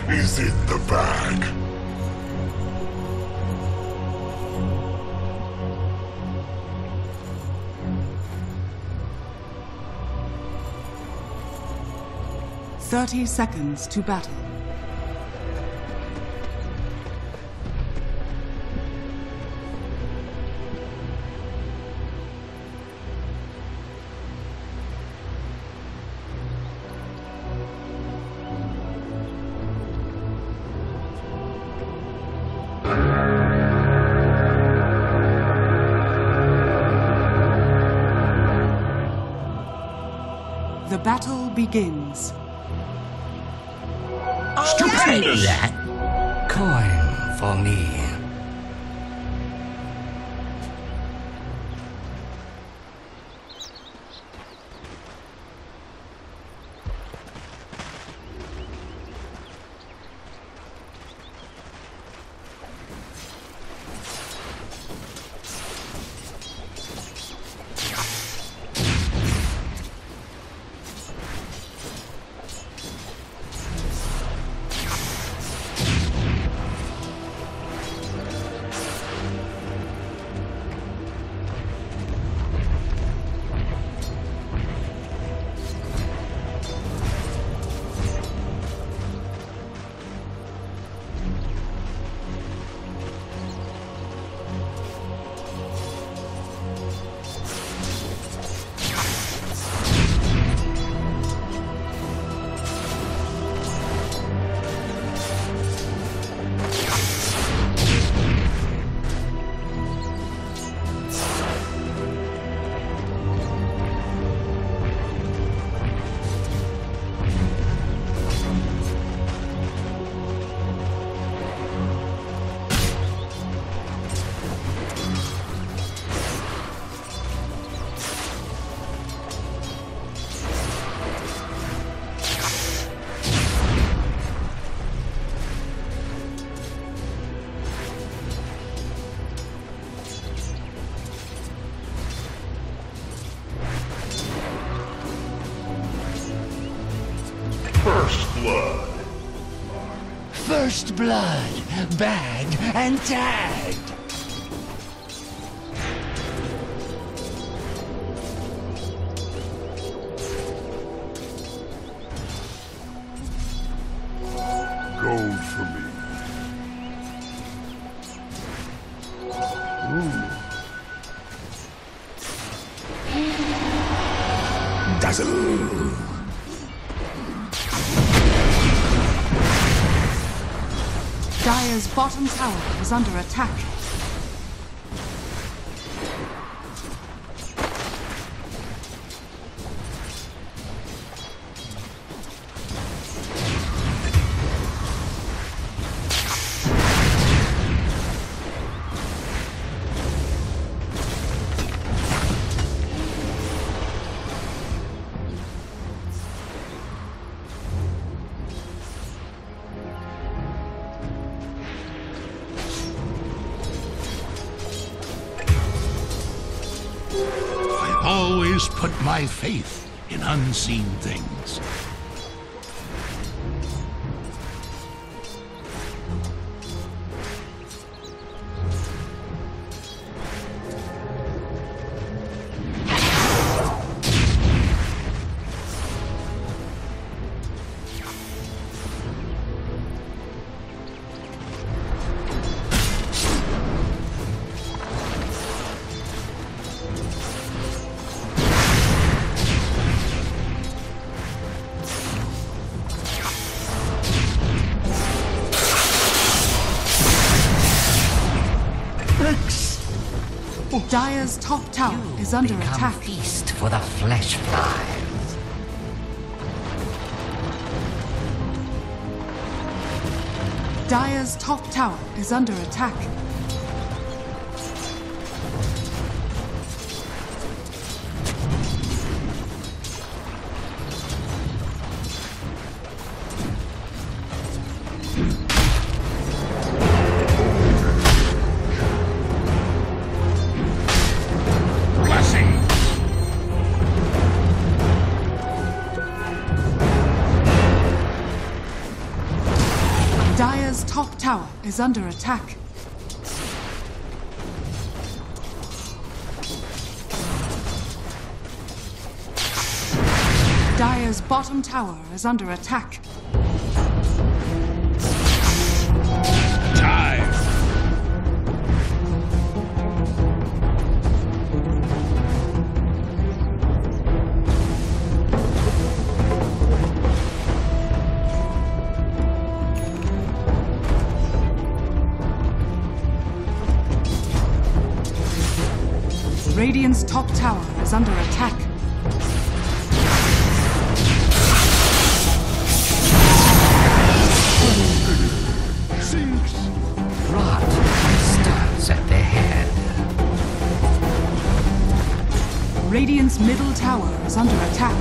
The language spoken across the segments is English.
is in the bag. "30 seconds to battle. The battle begins. Stupendous! That coin for me. First blood. First blood, bagged and tagged. Gold for me. Dazzle. Dire's bottom tower is under attack. Always put my faith in unseen things. Dire's top tower is under attack. Feast for the flesh flies. Dire's top tower is under attack. Dire's top tower is under attack. Dire's bottom tower is under attack. Time! Radiant's top tower is under attack. Sinks. Rot starts at the head. Radiant's middle tower is under attack.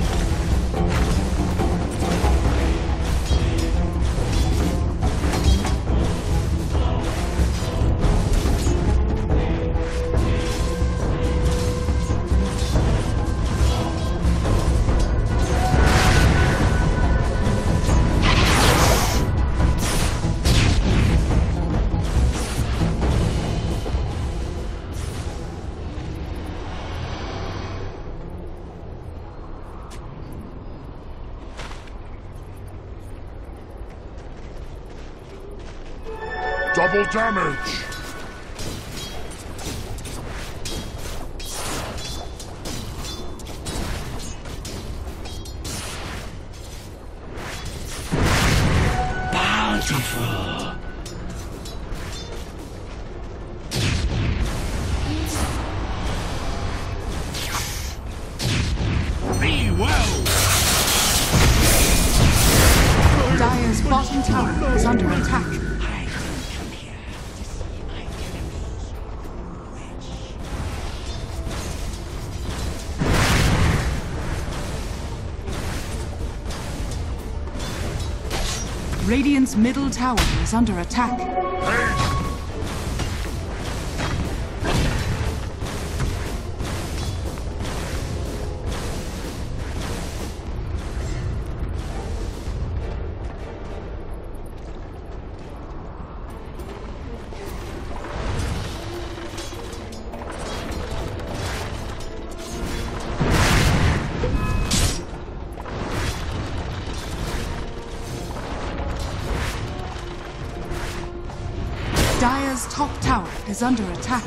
Double damage. Bountiful! Be well! Dire's bottom tower is under attack. Radiant's middle tower is under attack. Dire's top tower is under attack.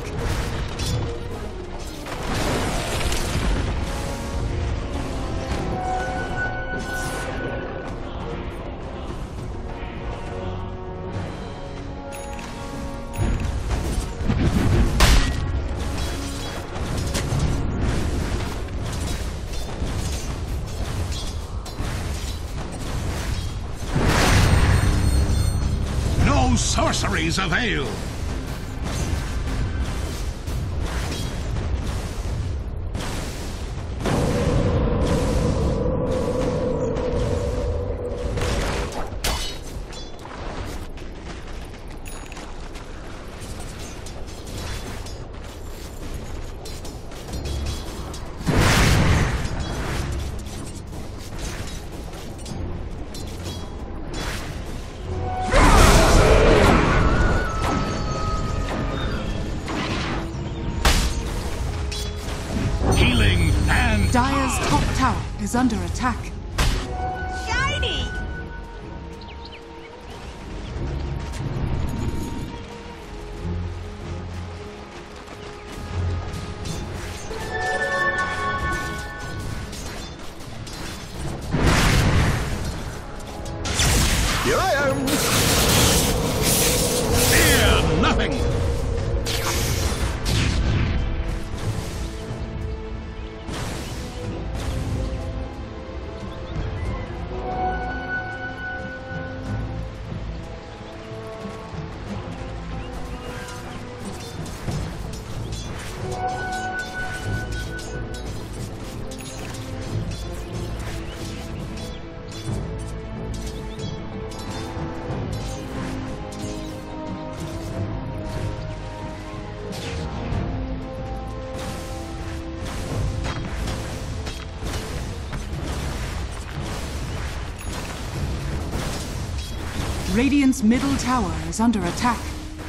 No sorceries avail! Healing and Dire's top tower is under attack. Shiny! Here I am. fear nothing! Radiant's middle tower is under attack.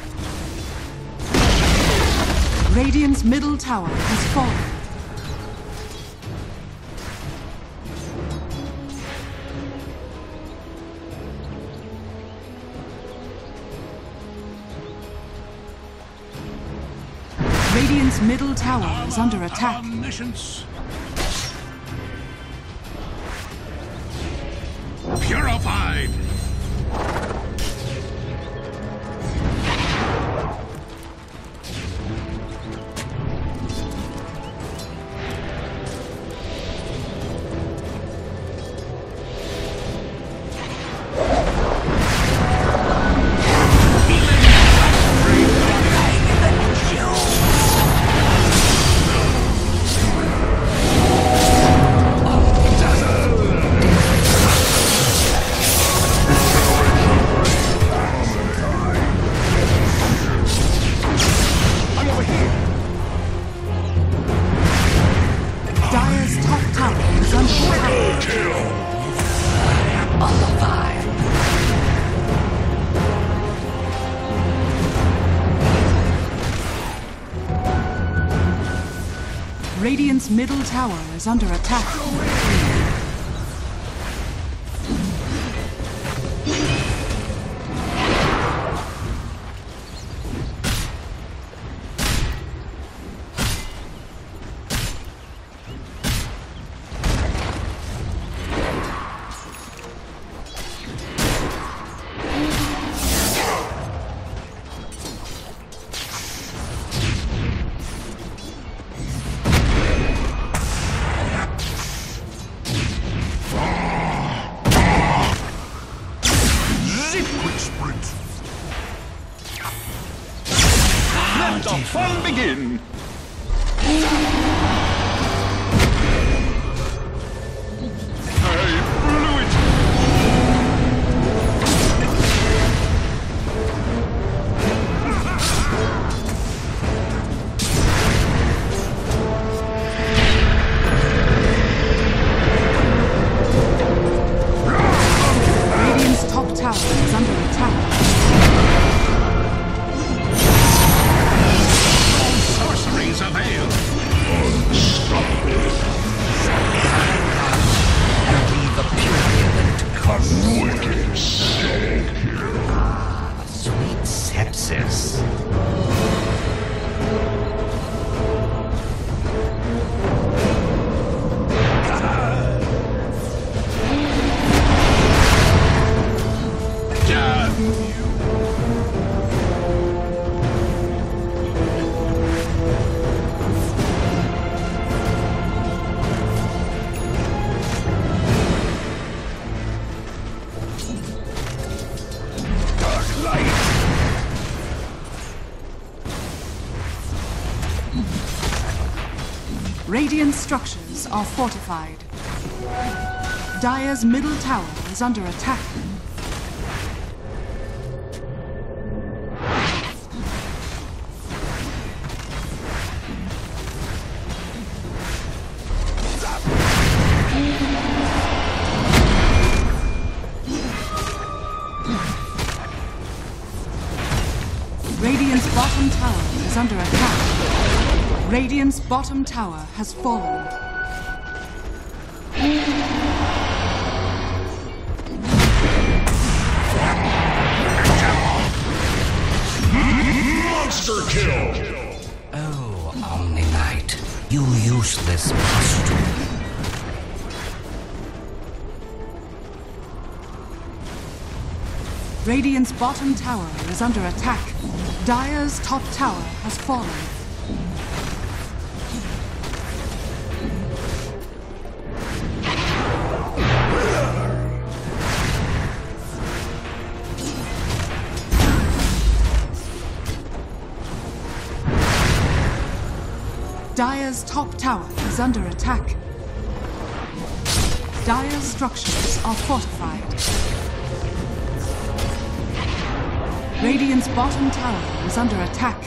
Radiant's middle tower has fallen. Radiant's middle tower is under attack. Omniscience. Purified. Dire's top tower is under attack. Radiant's middle tower is under attack. Quick sprint. Let the fun begin! I blew it! Radiant's top tower is under attack. Sorceries avail. Leave a purulent Wicked stag here. sweet sepsis. Dark light. Radiant structures are fortified. Dire's middle tower is under attack. Radiant's bottom tower is under attack. Radiant's bottom tower has fallen. Monster kill. Oh, Omni Knight, you useless pustule. Radiant's bottom tower is under attack. Dire's top tower has fallen. Dire's top tower is under attack. Dire's structures are fortified. Radiant's bottom tower is under attack.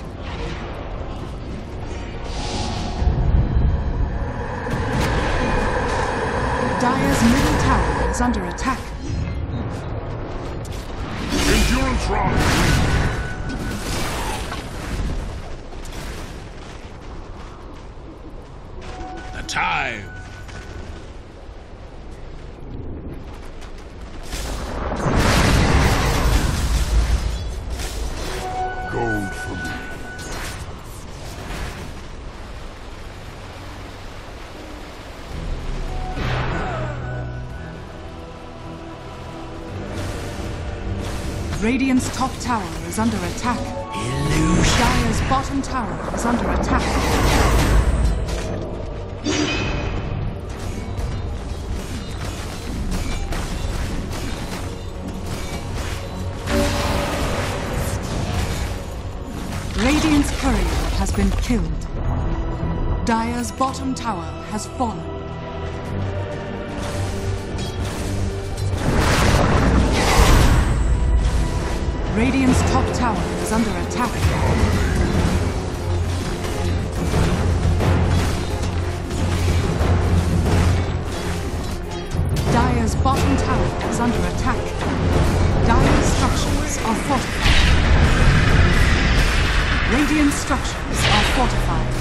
Dire's middle tower is under attack. Endurance rock. The tithe. Gold for me. Radiant's top tower is under attack. Dire's bottom tower is under attack. Radiant's courier has been killed. Dire's bottom tower has fallen. Radiant's top tower is under attack. Dire's bottom tower is under attack. Dire's structures are fortified. Radiant structures are fortified.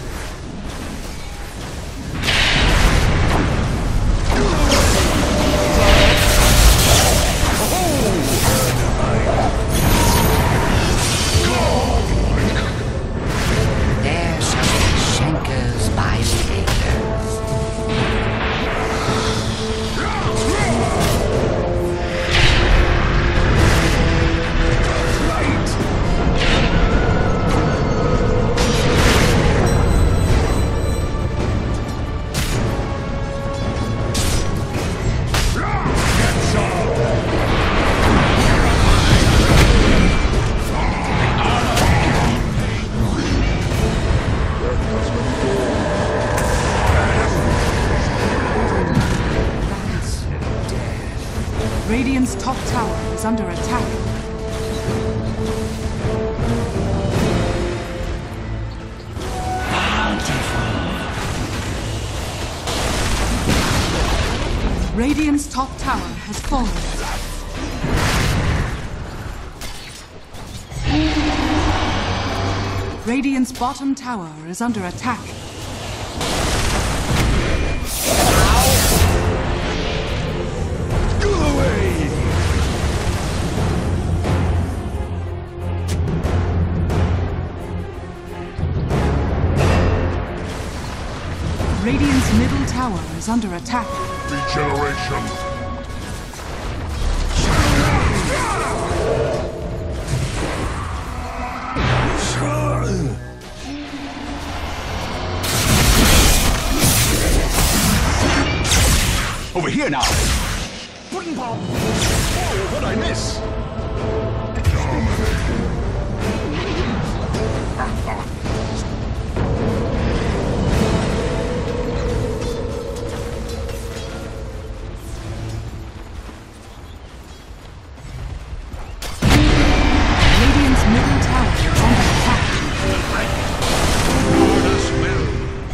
There shall be Shankers by Takers. Radiant's top tower is under attack. Radiant's top tower has fallen. Radiant's bottom tower is under attack. Radiant's middle tower is under attack. Regeneration. Over here now. Pudding pop. Oh, what'd I miss? Radiant's middle tower is under attack. Orders will.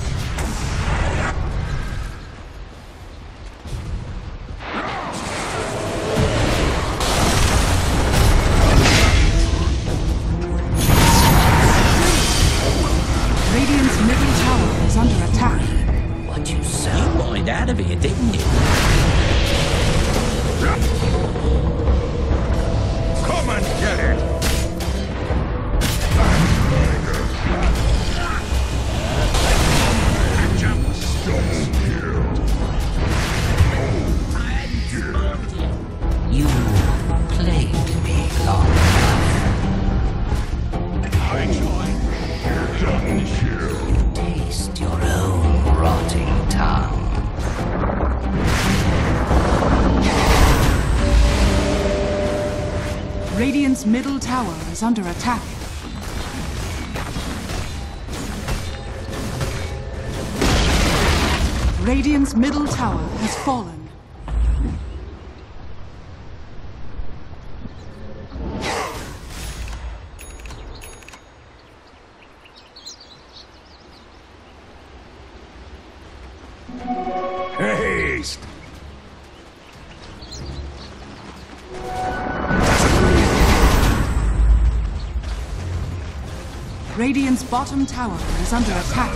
Radiant's middle tower is under attack. What you so wanted out of here, didn't you? Come and get it. You plagued me long enough. I join. Double kill. Taste your own rotting tongue. Radiant's middle tower is under attack. Radiant's middle tower has fallen. Haste. Radiant's bottom tower is under attack.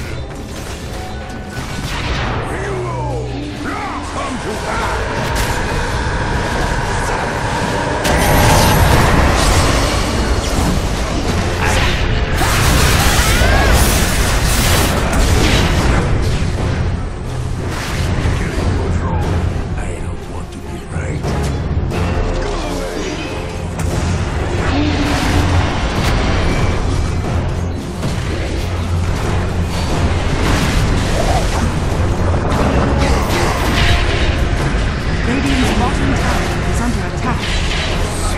I don't want to be right. Radiant's bottom tower is under attack.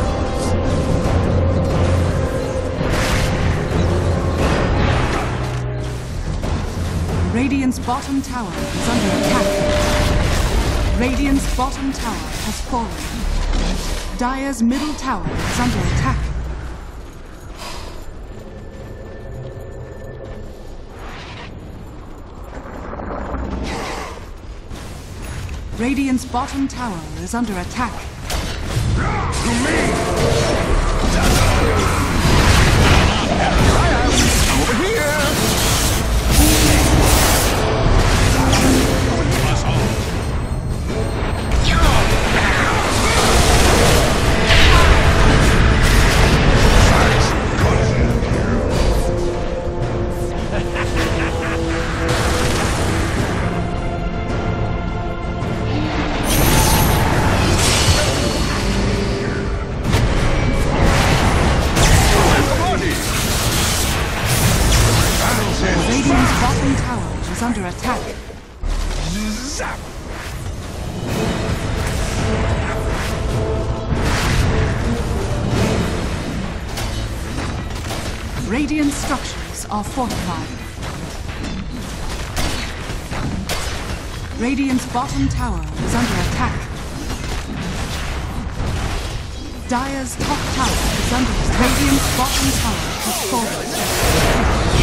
Radiant's bottom tower is under attack. Radiant's bottom tower has fallen. Dire's middle tower is under attack. Radiant's bottom tower is under attack. Over here! Radiant's bottom tower is under attack. Zap! Radiant structures are fortified. Radiant's bottom tower is under attack. Dire's top tower is under attack. Radiant's bottom tower has fallen.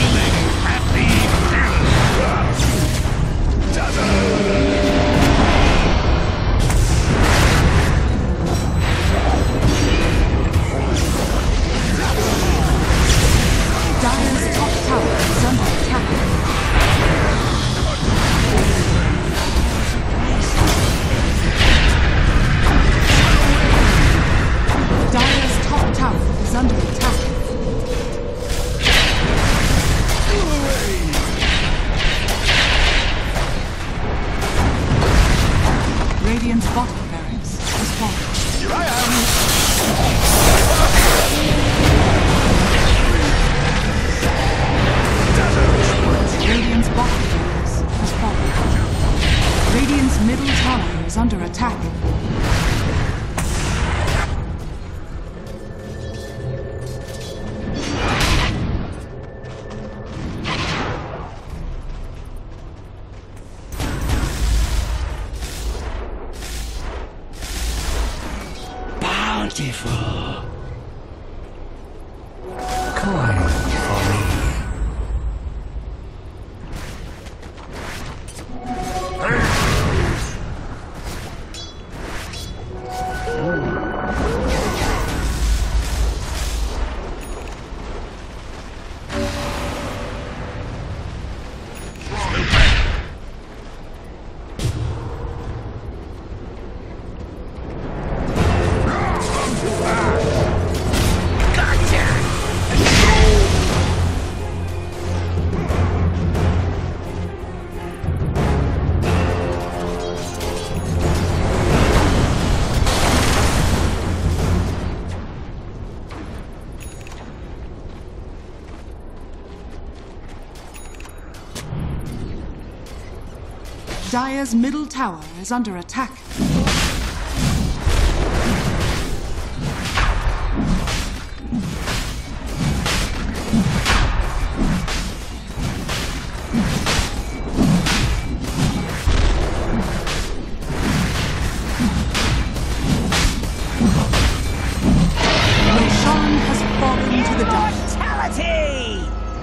Dire's top tower is under attack. Dire's top tower is under attack. Radiant's bottom barracks has fallen. Here I am! Radiant's bottom barracks has fallen. Radiant's middle tower is under attack. Bountiful. Coin for me. Dire's middle tower is under attack. Roshan has fallen to the dark. Fatality!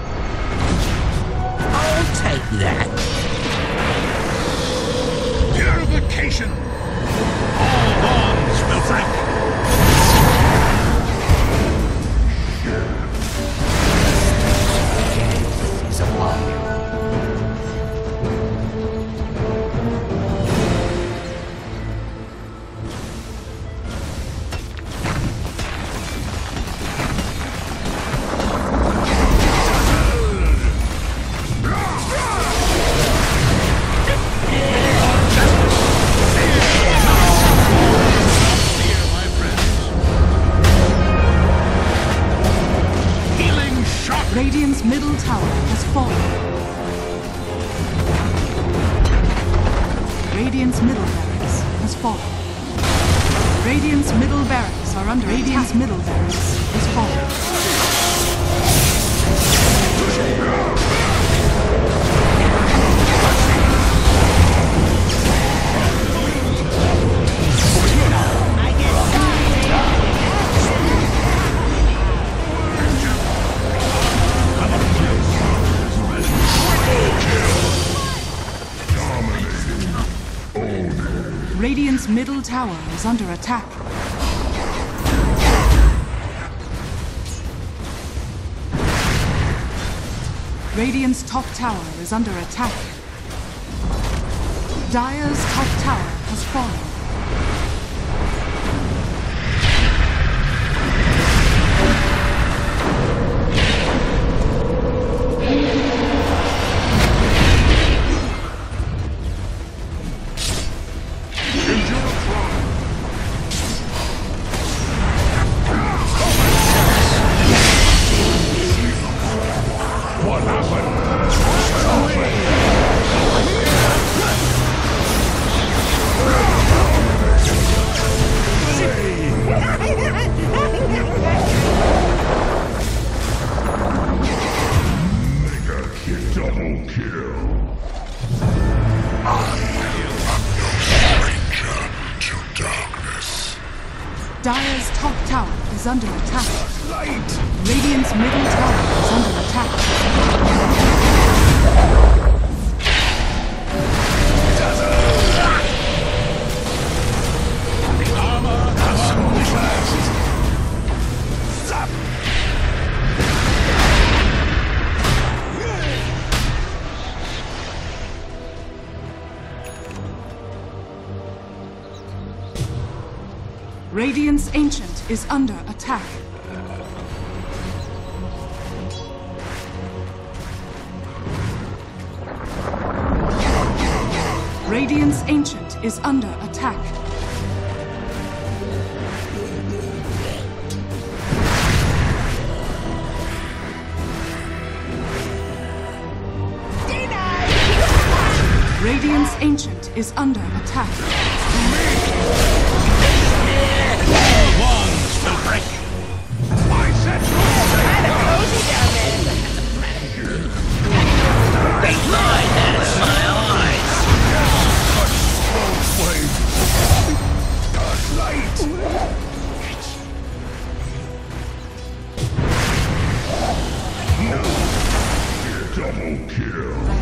I'll take that. Purification! All bonds will break! Radiant's middle tower has fallen. Radiant's middle barracks has fallen. Radiant's middle barracks are under attack. Radiant's middle barracks is fallen. Radiant's middle tower is under attack. Radiant's top tower is under attack. Dire's top tower has fallen. Dire's top tower is under attack. Radiant's middle tower is under attack. Radiant's Ancient is under attack. Radiant's Ancient is under attack. Radiant's Ancient is under attack. Wands will break. I said Kinda cozy down there. They lie at my eyes. Light. Double kill.